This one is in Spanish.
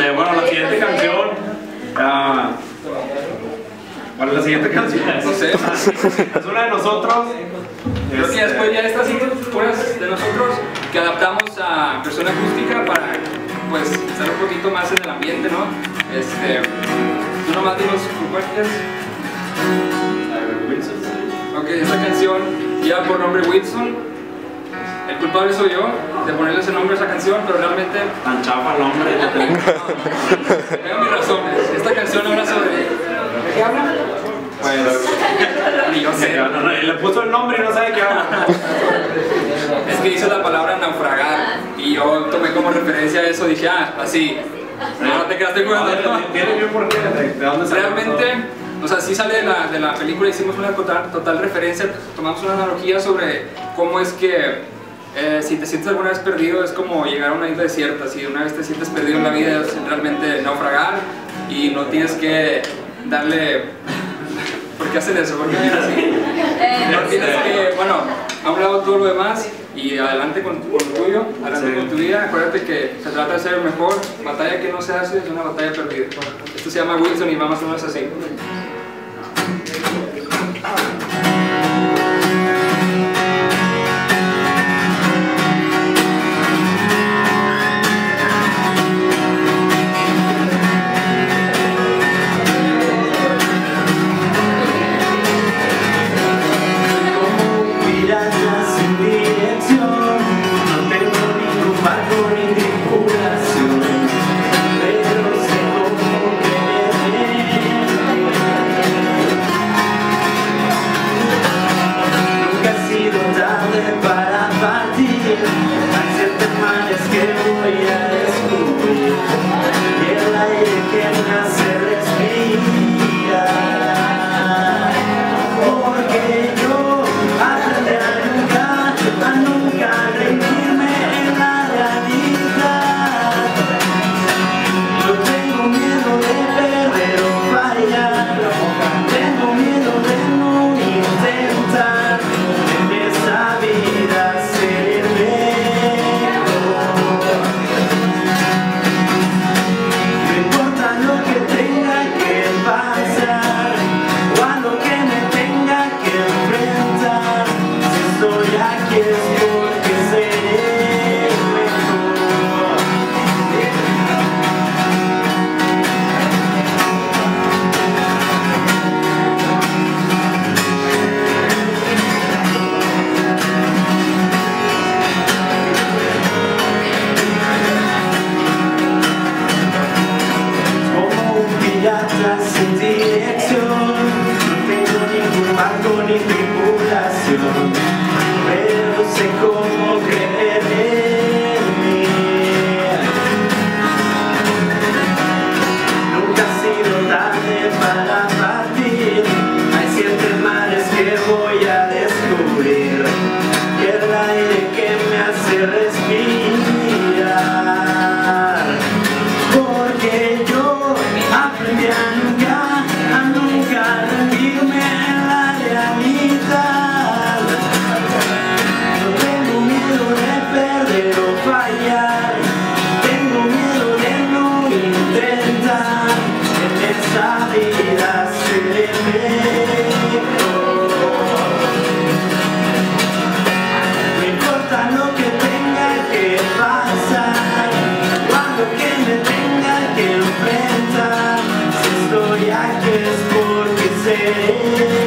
Bueno, la siguiente canción. Bueno, la siguiente canción. No sé. Es una de nosotros. Creo que después ya estas puras de nosotros que adaptamos a versión acústica para pues estar un poquito más en el ambiente, ¿no? Tú nomás dinos cuál es. Ok, esta canción lleva por nombre Wilson. El culpable soy yo de ponerle ese nombre a esa canción, pero realmente Tan chafa el nombre. tengo mis razones. Esta canción habla sobre... ¿De qué habla? Pues... ni yo sé. Le puso el nombre y no sabe qué habla. Es que dice la palabra naufragar y yo tomé como referencia a eso, dije, así. No te quedaste jugando. ¿Tiene bien por qué? ¿De dónde sale? Realmente, o sea, sí sale de la película, hicimos una total referencia, tomamos una analogía sobre cómo es que si te sientes alguna vez perdido es como llegar a una isla desierta. Si una vez te sientes perdido en la vida es realmente naufragar y no tienes que darle... ¿Por qué hacen eso? ¿Por qué vienen así? No tienes que, bueno, a un lado todo lo demás y adelante con lo tuyo, adelante con tu vida. Acuérdate que se trata de ser el mejor. Batalla que no se hace es una batalla perdida. Esto se llama Wilson y vamos a hacerlo así. Sin dirección, no tengo ningún barco ni tripulación, pero sé cómo creer en mí. Nunca ha sido tarde para partir, hay 7 mares que voy a descubrir y el aire que me hace respirar, porque yo aprendí a nunca rendirme en la realidad. No tengo miedo de perder o fallar, tengo miedo de no intentar en esta vida ser mejor. No importa lo que tenga que pasar, cuando que me tenga que enfrentar, si estoy aquí es porque sé.